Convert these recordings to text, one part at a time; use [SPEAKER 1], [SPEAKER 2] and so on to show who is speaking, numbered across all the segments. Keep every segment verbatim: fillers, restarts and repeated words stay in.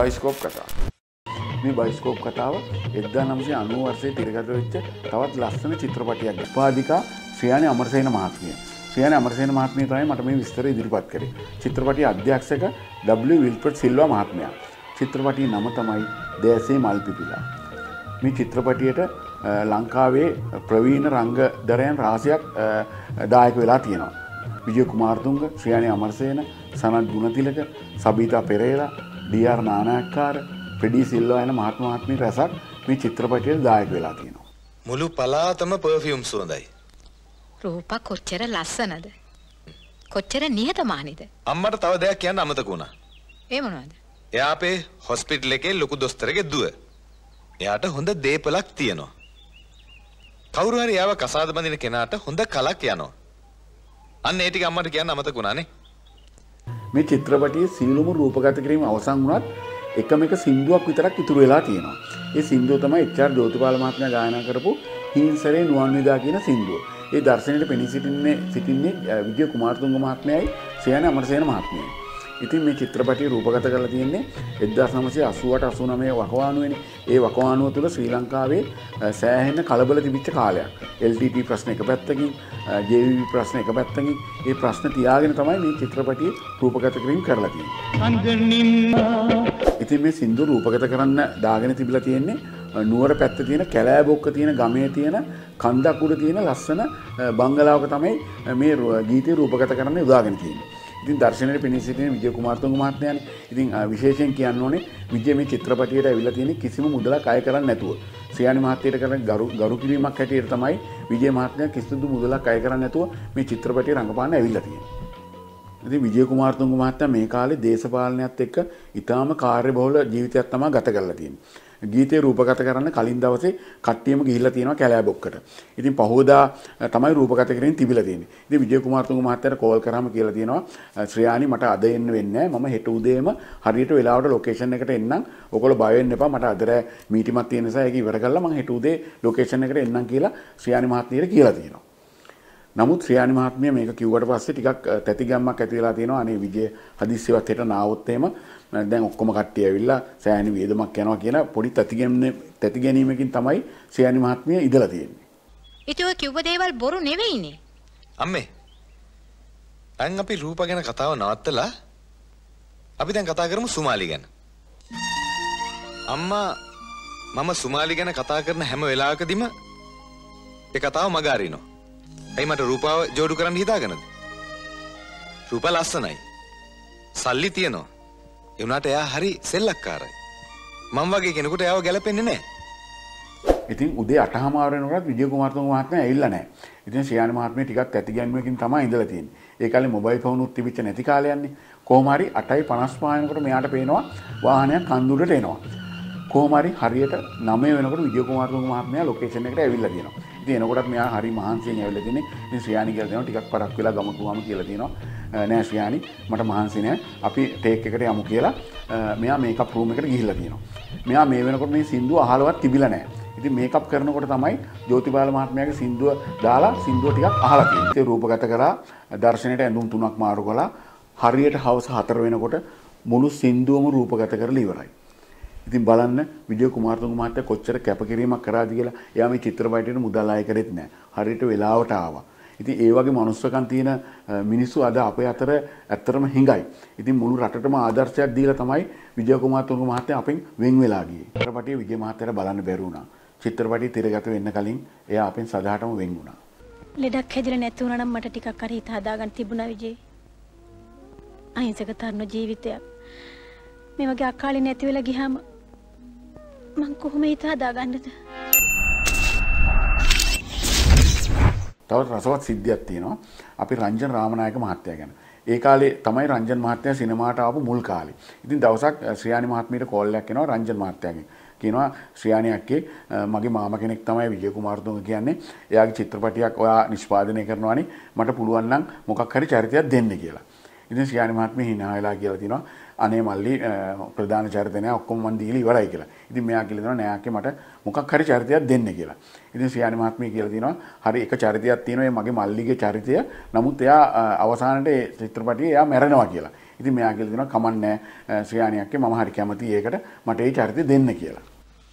[SPEAKER 1] Bioscope කතාව. මේ bioscope කතාව එක්දාස් නවසිය අනූ වර්ෂයේ තිරගත වෙච්ච තවත් ලස්සන චිත්‍රපටයක්. උපාධිකා ශ්‍රියානි අමරසේන මහත්මිය. ශ්‍රියානි අමරසේන මහත්මිය තමයි මට මේ විස්තර ඉදිරිපත් කරේ. චිත්‍රපටයේ අධ්‍යක්ෂක ඩබ්ලිව් විල්ෆ්‍රඩ් සිල්වා මහත්මයා. චිත්‍රපටයේ නම තමයි දැසේ මල් පිපිලා. මේ චිත්‍රපටියට ලංකාවේ ප්‍රවීණ රංගදරයන් රාශියක් දායක වෙලා තියෙනවා. විජය කුමාරතුංග, ශ්‍රියානි අමරසේන, සනත් ගුණතිලක, සබීතා පෙරේරා, ඩී ආර් නානායක්කාර, ෆ්‍රෙඩී සිල්වා යන මහත්ම මහත්මී රැසක් මේ චිත්‍රපටයට දායක වෙලා තියෙනවා.
[SPEAKER 2] මුළු පළාතම පර්ෆියුම් සුවඳයි.
[SPEAKER 3] රූපා කොච්චර ලස්සනද? කොච්චර නිහතමානීද?
[SPEAKER 2] අම්මට තව දෙයක් කියන්න අමතක වුණා.
[SPEAKER 3] ඒ මොනවද?
[SPEAKER 2] එයා අපේ හොස්පිටල් එකේ ලොකු දොස්තරගේ දුව. එයාට හොඳ දේපලක් තියෙනවා. කවුරු හරි එයාව කසාද බඳින කෙනාට හොඳ කලක් යනවා. අන්න ඒ ටික අම්මට කියන්න අමතක වුණානේ.
[SPEAKER 1] මේ චිත්‍රපටයේ සියලුම රූපගත කිරීම අවසන් වුණත් එකම එක සින්දුවක් විතරක් ඉතුරු වෙලා තියෙනවා. ඒ සින්දුව තමයි එච් ආර් ජෝතිපාල මහත්මයා ගායනා කරපු හිංසරේ නුවන් විදා කියන සින්දුව. ඒ දර්ශනයේ පෙනී සිටින්නේ සිටින්නේ විජය කුමාරතුංග මහත්මයායි ශ්‍රියානි අමරසේන මහත්මියයි. ඉතින් මේ චිත්‍රපටය රූපගත කරලා තියෙන්නේ එක්දාස් නවසිය අසූ අට අසූ නවය වකවානුවේනේ. ඒ වකවානුව තුළ ශ්‍රී ලංකාවේ සෑහෙන කලබල තිබිච්ච කාලයක්. එල් ටී ටී ප්‍රශ්න එක පැත්තකින්, ජේ වී වී ප්‍රශ්න එක පැත්තකින්, ඒ ප්‍රශ්න තියාගෙන තමයි මේ චිත්‍රපටිය රූපගත කිරීම කරලා තියෙන්නේ. ඉතින් මේ සින්දු රූපගත කරන්න දාගෙන තිබිලා තියෙන්නේ නුවර පැත්තේ තියෙන කැලෑබොක්ක තියෙන ගමේ තියෙන කන්දක් උඩ තියෙන ලස්සන බංගලාවක තමයි මේ ගීතය රූපගත කරන්න යොදාගෙන තියෙන්නේ. ඉතින් දර්ශනයේ පෙනී සිටින විජය කුමාරතුංග මහත්මයානේ. ඉතින් විශේෂයෙන් කියන්න ඕනේ විජය මේ චිත්‍රපටියට ඇවිල්ලා තියෙන කිසිම මුදලක් අය කරන්නේ නැතුව. ශ්‍රියානි මහත්මියට කරන ගරු ගරු කිරීමක් හැටියට තමයි විජය මහත්මයා කිසිදු මුදලක් අය කරන්නේ නැතුව මේ චිත්‍රපටිය රඟපාන්න ඇවිල්ලා තියෙන්නේ. ඉතින් විජය කුමාරතුංග මහත්මයා මේ කාලේ දේශපාලනයත් එක්ක ඉතාම කාර්යබහුල ජීවිතයක් තමයි ගත කරලා තියෙන්නේ. ගීතේ රූපගත කරන්න කලින් දවසේ කට්ටියම ගිහිල්ලා තියෙනවා කැලෑබොක්කට. ඉතින් පහෝදා තමයි රූපගත කිරීම තිබිලා තියෙන්නේ. ඉතින් විජය කුමාරතුංග මහත්තයාට කෝල් කරාම කියලා තියෙනවා ශ්‍රියානි මට අද එන්න වෙන්නේ නැහැ. මම හෙට උදේම හරියට වෙලාවට ලොකේෂන් එකට එන්නම්. ඔයගොල්ලෝ බය වෙන්න එපා. මට අද රෑ මීටිමක් තියෙන නිසා ඒක ඉවර කරලා මම හෙට උදේ ලොකේෂන් එකට එන්නම් කියලා ශ්‍රියානි මහත්මියට කියලා තියෙනවා. නමුත් ශ්‍රියානි මහත්මිය මේක කිව්වට පස්සේ ටිකක් තැති ගැම්මක් ඇති වෙලා තියෙනවා. අනේ විජය හදිස්සියවත් හෙට නාවොත් එහෙම දැන් ඔක්කොම කට්ටිය ඇවිල්ලා සෑහෙන වේදමක් යනවා කියන පොඩි තැති ගැනීම තැති ගැනීමකින් තමයි ශ්‍රියානි මහත්මිය ඉඳලා තියෙන්නේ.
[SPEAKER 3] ඉතින් ඔය කිව්ව දේවල් බොරු නෙවෙයිනේ.
[SPEAKER 2] අම්මේ. දැන් අපි රූප ගැන කතාව නවත්තලා අපි දැන් කතා කරමු සුමාලි ගැන. අම්මා මම සුමාලි ගැන කතා කරන හැම වෙලාවකදීම ඒ කතාව මග අරිනවා. ඇයි මට රූපාව ජෝඩු කරන්න හිතාගෙනද? රූප ලස්සනයි. සල්ලි තියෙනවා. ඒ වුණාට එයා හරි සෙල්ලක්කාරයි. මම වගේ කෙනෙකුට එයාව ගැලපෙන්නේ නැහැ.
[SPEAKER 1] ඉතින් උදේ අටමාර වෙනකොට විජය කුමාරතුංග මහත්මයා ඇවිල්ලා නැහැ. ඉතින් ශ්‍රියානි මහත්මිය ටිකක් තැති ගැන්මකින් තමයි ඉඳලා තියෙන්නේ. ඒ කාලේ මොබයිල් ෆෝන් උත් තිබිච්ච නැති කාලයන්නේ. කොහොම හරි අටයි පනස් පහ වෙනකොට මෙයාට පේනවා වාහනයක් කන්දුරට එනවා. කොහොම හරි හරියට නවය වෙනකොට විජය කුමාරතුංග මහත්මයා ලොකේෂන් එකට ඇවිල්ලා තියෙනවා. ඉතින් එනකොටත් මෙයා හරි මහන්සියෙන් ඇවිල්ලා තියෙන්නේ. ඉතින් ශ්‍රියානි කියලා දෙනවා ටිකක් පරක් වෙලා ගමකුවාම කියලා තියෙනවා. නෑ ශ්‍රියානි මට මහන්සි නෑ. අපි ටේක් එකට යමු කියලා මෙයා මේකප් රූම් එකට ගිහිල්ලා තියෙනවා. මෙයා මේ වෙනකොට මේ සින්දුව අහලවත් තිබිලා නෑ. ඉතින් මේකප් කරනකොට තමයි ජෝතිපාල මහත්මයාගේ සින්දුව දාලා සින්දුව ටිකක් අහලා තියෙන්නේ. ඒ රූපගත කරලා දර්ශනයට ඇඳුම් තුනක් මාරු කළා. හරියට හවස හතර වෙනකොට මුළු සින්දුවම රූපගත කරලා ඉවරයි. ඉතින් බලන්න විජය කුමාරතුංග මහත්තයා කොච්චර කැපකිරීමක් කරාද කියලා. එයා මේ චිත්‍රපටයට මුදල් අය කරෙත් නෑ. හරියට වෙලාවට ආවා. ඉතින් ඒ වගේ මනුස්සකම් තියෙන මිනිස්සු අද අපේ අතර ඇත්තටම හිඟයි. ඉතින් මුළු රටටම ආදර්ශයක් දීලා තමයි විජය කුමාරතුංග මහත්තයා අපෙන් වෙන් වෙලා ගියේ. චිත්‍රපටයේ විජය මහත්තයාට බලන්න බැරි වුණා. චිත්‍රපටයේ තිරගත වෙන්න කලින් එයා අපෙන් සදාටම වෙන් වුණා.
[SPEAKER 4] ලෙඩක් හැදිලා නැති වුණා නම් මට ටිකක් හරි හිත හදාගන්න තිබුණා විජේ. අහිංසක තරුණ ජීවිතයක්. මේ වගේ අකාලේ නැති වෙලා ගියාම මං කොහොම හිත හදාගන්නද?
[SPEAKER 1] තවත් රසවත් සිද්ධියක් තියෙනවා. අපි රංජන් රාමනායක මහත්තයා ගැන. ඒ කාලේ තමයි රංජන් මහත්තයා සිනමාට ආපු මුල් කාලේ. ඉතින් දවසක් ශ්‍රියානි මහත්මියට කෝල් එකක් එනවා රංජන් මහත්තයාගෙන්. කියනවා ශ්‍රියානි අක්කේ මගේ මාමා කෙනෙක් තමයි විජය කුමාරතුංග කියන්නේ. එයාගේ චිත්‍රපටියක් ඔයා නිෂ්පාදනය කරනවානේ. මට පුළුවන් නම් මොකක් හරි චරිතයක් දෙන්න කියලා. ඉතින් ශ්‍රියානි මහත්මිය hina වෙලා කියලා තිනවා අනේ මල්ලි ප්‍රධාන චරිත නෑ ඔක්කොම මන් දීලා ඉවරයි කියලා. ඉතින් මෙයා කියලා දෙනවා නෑ අක්කේ මට මොකක් හරි චරිතයක් දෙන්න කියලා. ඉතින් ශ්‍රියානි මහත්මිය කියලා දිනවා හරි එක චරිතයක් තියෙනවා ඒ මගේ මල්ලිගේ චරිතය. නමුත් එයා අවසානයේ ඒ චිත්‍රපටියේ එයා මැරෙනවා කියලා. ඉතින් මෙයා කියලා දෙනවා කමන්නේ ශ්‍රියාණියක්ගේ මම හරි කැමතියි ඒකට මට ඒ චරිතය දෙන්න කියලා.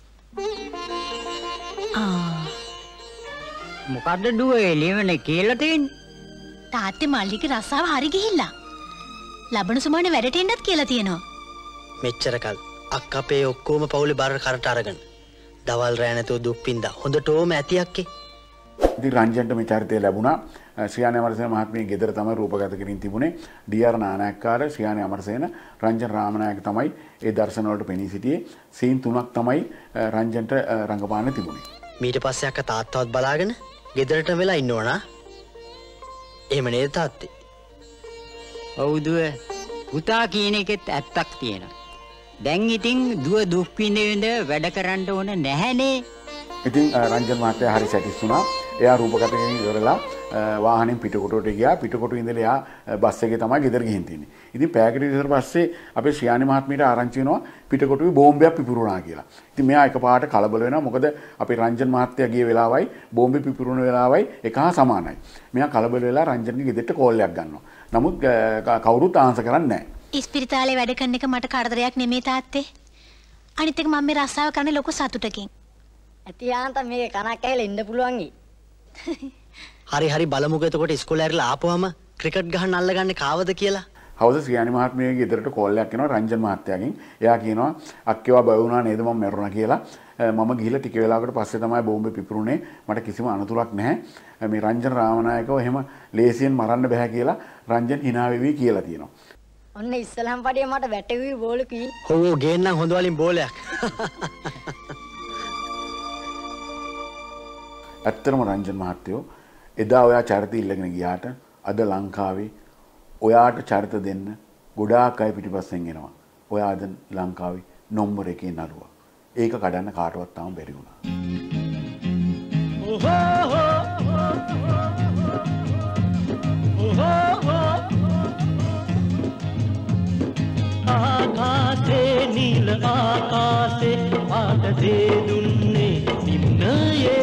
[SPEAKER 5] ආ මොකද්ද දුව එළියවනේ කියලා තියෙන්නේ?
[SPEAKER 4] තාත්තේ මල්ලිගේ රස්සාව හරි ගිහිල්ලා. ලබන සුමානේ වැඩට එන්නත් කියලා තියෙනවා.
[SPEAKER 6] මෙච්චර කල් අක්කා අපේ ඔක්කොම පවුලේ බර කරට අරගෙන දවල් රෑ නැතුව දුක් පින්දා හොඳටම ඇති අක්කේ.
[SPEAKER 1] ඉතින් රංජන්ට මේ චරිතය ලැබුණා. ශ්‍රියාණි අමරසේන මහත්මියගේ ගෙදර තමයි රූපගත කිරීම තිබුණේ. ඩී ආර් නානායක්කාර ශ්‍රියාණි අමරසේන රංජන් රාමනායක තමයි ඒ දර්ශන වලට පෙනී සිටියේ. සීන් තුනක් තමයි රංජන්ට රංගපාන්න තිබුණේ.
[SPEAKER 6] ඊට පස්සේ අක්කා තාත්තවත් බලාගෙන ගෙදරට වෙලා ඉන්නවනා. එහෙම නේද තාත්තේ?
[SPEAKER 5] ඔව් දුව. පුතා කියන එකෙත් ඇත්තක් තියෙනවා. දැන් ඉතින් දුව දුක් විඳින්න වැඩ කරන්න ඕන නැහැනේ.
[SPEAKER 1] ඉතින් රංජන් මහත්තයා හරි සැටිස් වුණා. එයා රූපගත කිරීම ඉවරලා වාහනෙන් පිටකොටුවට ගියා. පිටකොටුවේ ඉඳලා එයා බස් එකේ තමයි ගෙදර ගිහින් තින්නේ. ඉතින් පැයකට විතර පස්සේ අපේ ශ්‍රියාණි මහත්මියට ආරංචි වෙනවා පිටකොටුවේ බෝම්බයක් පිපිරුණා කියලා. ඉතින් මෙයා එකපාරට කලබල වෙනවා. මොකද අපේ රංජන් මහත්තයා ගිය වෙලාවයි බෝම්බේ පිපිරුණ වෙලාවයි එක හා සමානයි. මෙයා කලබල වෙලා රංජන්ගේ ගෙදරට කෝල් එකක් ගන්නවා. නමුත් කවුරුත් ආන්සර් කරන්නේ නැහැ.
[SPEAKER 4] ඉස්පිරිතාලේ වැඩ කරන එක මට කරදරයක් නෙමෙයි තාත්තේ. අනිත් එක මම මේ රස්සාව කරන්නේ ලොකු සතුටකින්.
[SPEAKER 7] ඇති යාන්ත මේක කනක් ඇහිලා ඉන්න පුළුවන් ඊ.
[SPEAKER 6] හරි හරි බලමුකෝ එතකොට ඉස්කෝලේ ඇරිලා ආපුවම ක්‍රිකට් ගහන්න අල්ලගන්නේ කාවද කියලා.
[SPEAKER 1] හවස ශ්‍රියාණි මහත්මියගේ ගෙදරට කෝල් එකක් එනවා රංජන් මහත්තයාගෙන්. එයා කියනවා අක්කේවා බය වුණා නේද මම මැරුණා කියලා. මම ගිහිල්ලා ටික වෙලාවකට පස්සේ තමයි බෝම්බේ පිපිරුනේ. මට කිසිම අනතුරක් නැහැ. මේ රංජන් රාමනායකව එහෙම ලේසියෙන් මරන්න බෑ කියලා රංජන් hina වෙවි කියලා තියෙනවා.
[SPEAKER 7] ඔන්න ඉස්සලම් පඩිය මට වැටෙවි බෝලුකී.
[SPEAKER 6] ඔව් ඔව් ගේන්නම් හොඳ වලින් බෝලයක්.
[SPEAKER 1] ඇත්තටම රංජන් මහත්තයෝ එදා ඔයා චරිත ඉල්ලගෙන ගියාට අද ලංකාවේ ඔයාට චරිත දෙන්න ගොඩාක් අය පිටිපස්සෙන් එනවා. ඔයා අද ලංකාවේ නම්බර එකේ නළුවා. ඒක කඩන්න කාටවත් තාම බැරි වුණා.
[SPEAKER 8] ආකාසේ නිල ආකාසේ පාට දේ දුන්නේ නිම්නයේ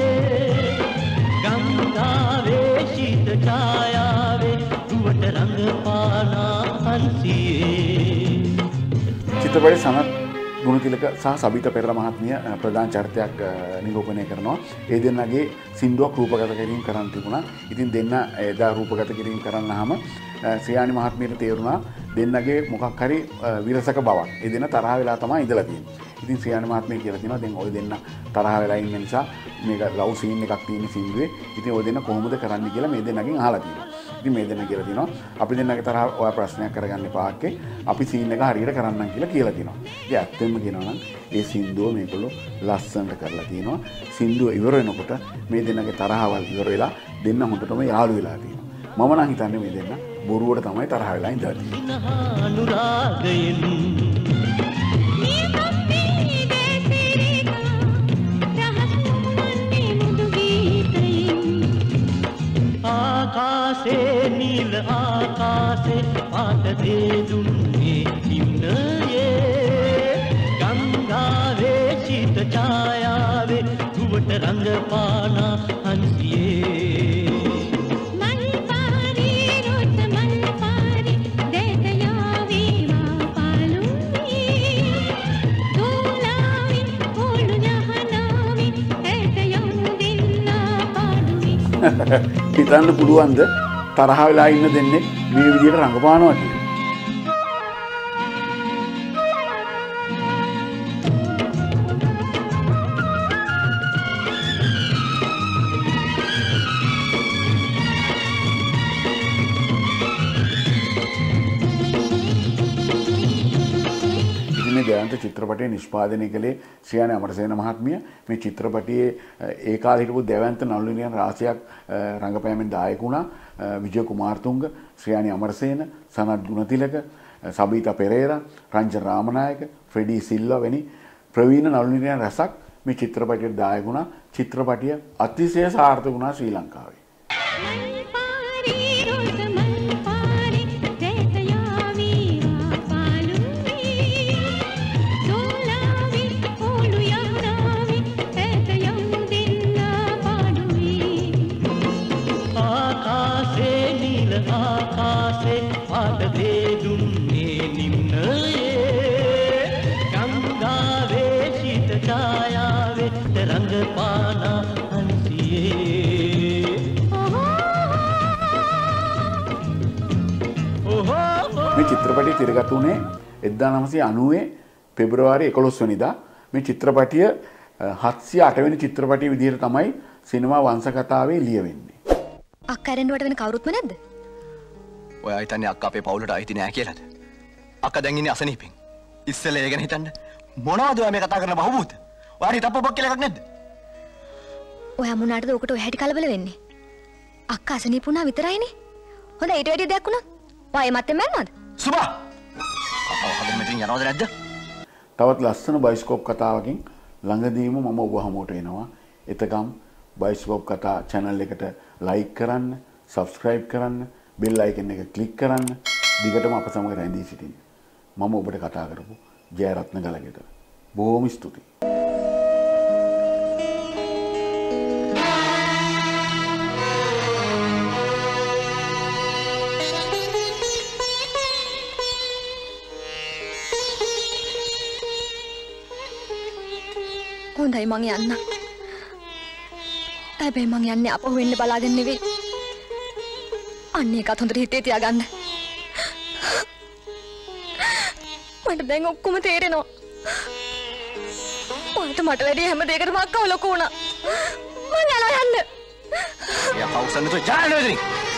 [SPEAKER 8] ගංගාවේ ශීත ඡායාවේ රුවට රංගපානා හංසියේ.
[SPEAKER 1] චිත්‍රපටයේ සනත් ගුණතිලක සහ සබිත පෙරේරා මහත්මිය ප්‍රධාන චරිතයක් නිරූපණය කරනවා. ඒ දෙන්නගේ සින්දුවක් රූපගත කිරීම කරන්න තිබුණා. ඉතින් දෙන්න එදා රූපගත කිරීම කරන්නාම ශ්‍රියාණි මහත්මියට තේරුණා දෙන්නගේ මොකක් හරි විරසක බවක්. ඒ දෙන්න තරහ වෙලා තමයි ඉඳලා තියෙන්නේ. ඉතින් ශ්‍රියාණි මහත්මිය කියලා තියෙනවා දැන් ඔය දෙන්න තරහ වෙලා ඉන්න නිසා මේක ලව් සීන් එකක් තියෙන සින්දුවේ. ඉතින් ඔය දෙන්න කොහොමද කරන්න කියලා මේ දෙන්නගෙන් අහලා තියෙනවා. ඉතින් මේ දෙන්න කියලා තියෙනවා අපි දෙන්නගේ තරහ ඔය ප්‍රශ්නයක් කරගන්න එපා අක්කේ. අපි සීන් එක හරියට කරන්නම් කියලා කියලා තියෙනවා. ඉතින් ඇත්තෙන්ම කියනවා නම් ඒ සින්දුව මේගොල්ලෝ ලස්සනට කරලා තියෙනවා. සින්දුව ඉවර වෙනකොට මේ දෙන්නගේ තරහවල් ඉවර වෙලා දෙන්න හොඳටම යාළු වෙලා තියෙනවා. මම නම් හිතන්නේ මේ දෙන්න බොරුවට තමයි තරහ වෙලා ඉඳලා තියෙන්නේ.
[SPEAKER 8] ආකාසේ නිල ආකාසේ පාට දේ දුන්නේ නිම්නයේ ගංගාවේ ශීත ඡායාවේ රුවට රංගපානා හංසියේ.
[SPEAKER 1] හිතන්න පුළුවන්ද තරහ වෙලා ඉන්න දෙන්නේ මේ විදිහට රඟපානවා කියලා. ජයන්ත චිත්‍රපටය නිෂ්පාදනය කළේ ශ්‍රියාණි අමරසේන මහත්මිය. මේ චිත්‍රපටයේ ඒ කාලේ හිටපු දැවැන්ත නළුනියන් රාශියක් රංගපෑමෙන් දායක වුණා. විජය කුමාරතුංග, ශ්‍රියාණි අමරසේන, සනත් ගුණතිලක, සබීතා පෙරේරා, රංජන් රාමනායක, ෆ්‍රෙඩි සිල්වා වැනි ප්‍රවීණ නළුනියන් රැසක් මේ චිත්‍රපටයට දායක වුණා. චිත්‍රපටය අතිශය සාර්ථක වුණා ශ්‍රී ලංකාවේ.
[SPEAKER 8] ආකාසේ නිල ආකාසේ පාට දේ දුන්නේ
[SPEAKER 1] මේ චිත්‍රපටය තිරගත වුණේ එක්දාස් නවසිය අනූවේ පෙබරවාරි එකොළොස් වෙනිදා. මේ චිත්‍රපටිය හත්සිය අට වෙනි චිත්‍රපටිය විදිහට තමයි සිනමා වංශ කතාවේ ලියවෙන්නේ.
[SPEAKER 9] අක්කා ඇරෙන්නවට වෙන කවුරුත්ම නැද්ද?
[SPEAKER 10] ඔයා හිතන්නේ අක්කා අපේ පවුලට අයිති නෑ කියලාද? අක්කා දැන් ඉන්නේ අසනීපෙන්. ඉස්සෙල්ලා ඒ ගැන හිතන්න. මොනවද ඔයා මේ කතා කරන බහුබූත? ඔයාට හිතප්පක් කියලා එකක් නැද්ද?
[SPEAKER 9] ඔයා මොනාටද ඔකට ඔය හැටි කලබල වෙන්නේ? අක්කා අසනීප වුණා විතරයිනේ. හොඳයි ඊට වැඩි දෙයක් වුණා. ඔයා මැත්තේ මැරෙනවද?
[SPEAKER 10] සුබා. අක්කා හදන්න මෙතනින් යනවද නැද්ද?
[SPEAKER 1] තවත් ලස්සන බයිස්කෝප් කතාවකින් ළඟදීම මම ඔබ හමුවට එනවා. එතකම් බයිස්කෝප් කතා channel එකට like කරන්න, subscribe කරන්න, bell icon එක click කරන්න. දිගටම අප සමග රැඳී සිටින්න. මම ඔබට කතා කරපු ජයරත්න ගලගෙට. බොහොම ස්තුතියි.
[SPEAKER 9] හොඳයි මං යන්න. හැබැයි මං යන්නේ අපහු වෙන්න බලාගෙන නෙවෙයි. අන්න ඒකත් හොඳට හිතේ තියාගන්න. මට දැන් ඔක්කොම තේරෙනවා. මට මට වැඩි හැම දෙයකටම අක්කව ලොකු වුණා. මං යනවා යන්න.
[SPEAKER 10] එයා කවුසන්නද ජානවේදනි.